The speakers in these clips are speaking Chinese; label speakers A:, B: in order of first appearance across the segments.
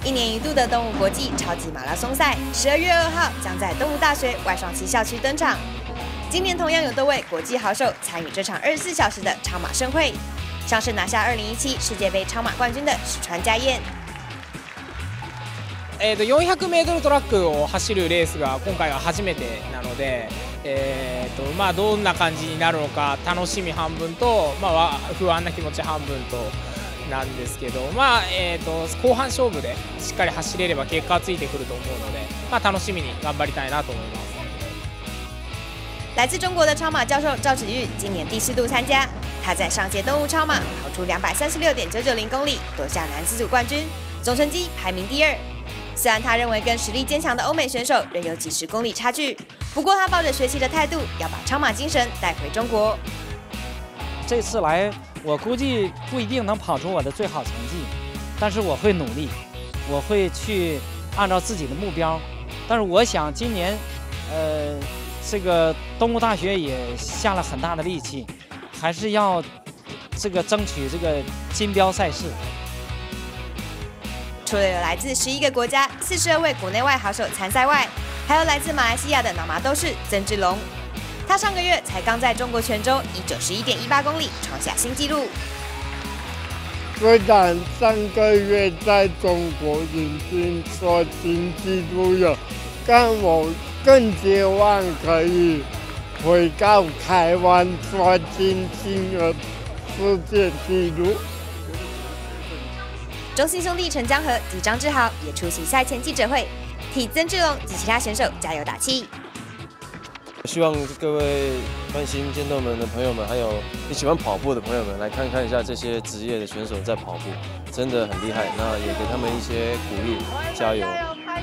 A: 1年1度的动物国际超级马拉松赛，12月2号将在动物大学外双溪校区登场。今年同样有多位国际好手参与这场24小时的超马盛会，像是拿下2017世界杯超马冠军的石川佳彦。
B: 400m トラックを走るレースが今回が初めてなので、どんな感じになるのか楽しみ半分と、不安な気持ち半分となんですけど、後半勝負でしっかり走れれば結果はついてくると思うので、楽しみに頑張りたいなと思います。
A: 来自中国的超马教授赵子玉今年第4度参加，他在上届动物超马跑出236.990公里，夺下男子组冠军，总成绩排名第2。虽然他认为跟实力坚强的欧美选手仍有几十公里差距，不过他抱着学习的态度，要把超马精神带回中国。
C: 这次来，我估计不一定能跑出我的最好成绩，但是我会努力，我会去按照自己的目标。但是我想今年，这个动物大学也下了很大的力气，还是要争取这个金标赛事。
A: 除了有来自11个国家、42位国内外好手参赛外，还有来自马来西亚的脑麻斗士曾志龙。他上个月才刚在中国泉州以91.18公里创下新纪录。
D: 虽然上个月在中国已经刷新纪录了，但我更希望可以回到台湾刷新新的世界纪录。
A: 中信兄弟陈江河及张志豪也出席赛前记者会，替曾志龙及其他选手加油打气。
E: 希望各位关心渐冻人的朋友们，还有你喜欢跑步的朋友们，来看看一下这些职业的选手在跑步，真的很厉害。那也给他们一些鼓励，加油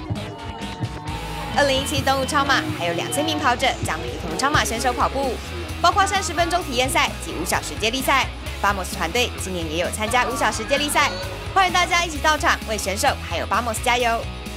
A: ！2017动物超马还有2000名跑者将陪同超马选手跑步，包括30分钟体验赛及5小时接力赛。Vamos 团队今年也有参加5小时接力赛，欢迎大家一起到场为选手还有 Vamos 加油！